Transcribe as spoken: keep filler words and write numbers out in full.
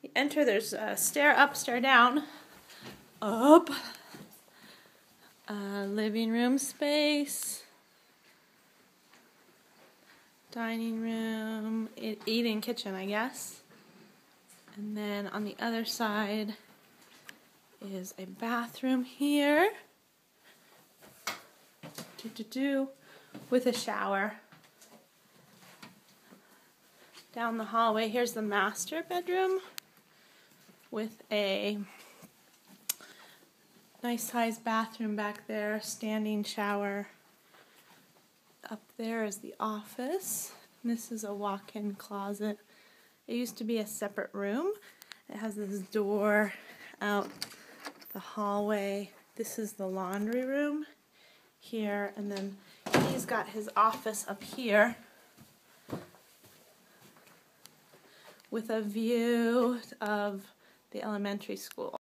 You enter, there's a stair up, stair down. Up. Uh, living room space. Dining room. E eating kitchen, I guess. And then on the other side is a bathroom here. Do, do, do, with a shower. Down the hallway, here's the master bedroom with a nice sized bathroom back there, standing shower. Up there is the office. This is a walk-in closet. It used to be a separate room. It has this door out the hallway. This is the laundry room here, and then he's got his office up here with a view of the elementary school.